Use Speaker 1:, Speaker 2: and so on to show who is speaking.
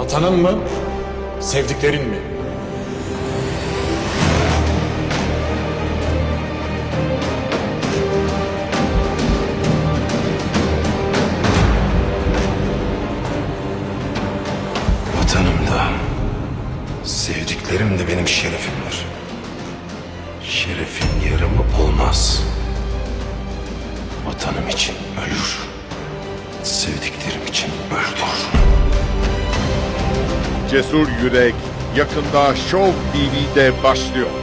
Speaker 1: Vatanın mı, sevdiklerin mi?
Speaker 2: Vatanımda, sevdiklerimde benim şerefim var. Şerefim yarımı olmaz. Vatanım için ölür. Sevdiklerim için öldür.
Speaker 3: Cesur Yürek yakında Show TV'de başlıyor.